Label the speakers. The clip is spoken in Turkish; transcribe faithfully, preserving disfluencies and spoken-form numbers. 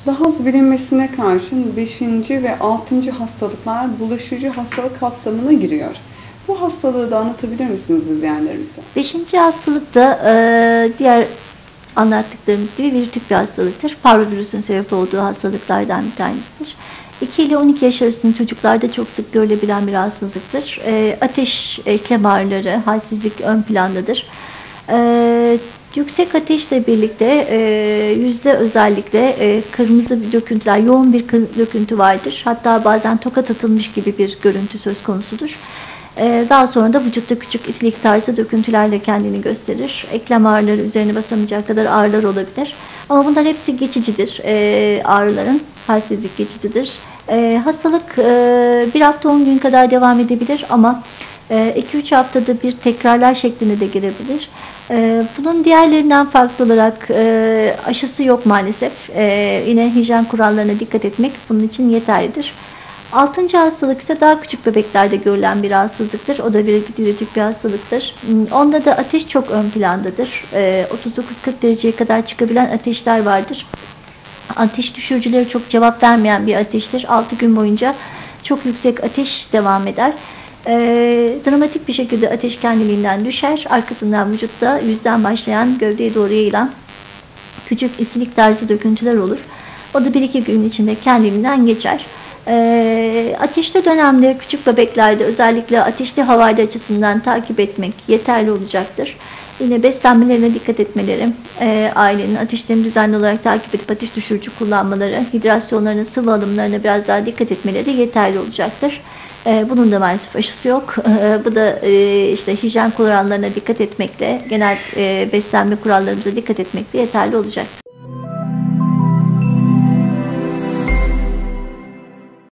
Speaker 1: Daha az bilinmesine karşın beşinci ve altıncı hastalıklar bulaşıcı hastalık kapsamına giriyor. Bu hastalığı da anlatabilir misiniz izleyenlerimize?
Speaker 2: Beşinci hastalık da e, diğer anlattıklarımız gibi virütik bir hastalıktır. Parvovirüsün sebep olduğu hastalıklardan bir tanesidir. iki ile on iki yaş arasında çocuklarda çok sık görülebilen bir rahatsızlıktır. E, ateş, eklem ağrıları, halsizlik ön plandadır. E, yüksek ateşle birlikte e, yüzde özellikle e, kırmızı döküntüler, yoğun bir döküntü vardır. Hatta bazen tokat atılmış gibi bir görüntü söz konusudur. Daha sonra da vücutta küçük islik tarzı döküntülerle kendini gösterir. Eklem ağrıları üzerine basamayacak kadar ağrılar olabilir. Ama bunlar hepsi geçicidir. E, ağrıların halsizlik geçicidir. E, hastalık e, bir hafta on gün kadar devam edebilir ama iki üç haftada bir tekrarlar şeklinde de girebilir. E, bunun diğerlerinden farklı olarak e, aşısı yok maalesef. E, yine hijyen kurallarına dikkat etmek bunun için yeterlidir. Altıncı hastalık ise daha küçük bebeklerde görülen bir rahatsızlıktır. O da bir virütik bir hastalıktır. Onda da ateş çok ön plandadır. otuz dokuz kırk dereceye kadar çıkabilen ateşler vardır. Ateş düşürücüleri çok cevap vermeyen bir ateştir. altı gün boyunca çok yüksek ateş devam eder. E, dramatik bir şekilde ateş kendiliğinden düşer. Arkasından vücutta yüzden başlayan gövdeye doğru yayılan küçük isilik tarzı döküntüler olur. O da bir iki gün içinde kendiliğinden geçer. E, ateşli dönemde küçük bebeklerde özellikle ateşli havayla açısından takip etmek yeterli olacaktır. Yine beslenmelerine dikkat etmeleri, e, ailenin ateşlerini düzenli olarak takip edip ateş düşürücü kullanmaları, hidrasyonlarına, sıvı alımlarına biraz daha dikkat etmeleri yeterli olacaktır. E, bunun da maalesef aşısı yok. E, bu da e, işte hijyen kurallarına dikkat etmekle, genel e, beslenme kurallarımıza dikkat etmekle yeterli olacaktır.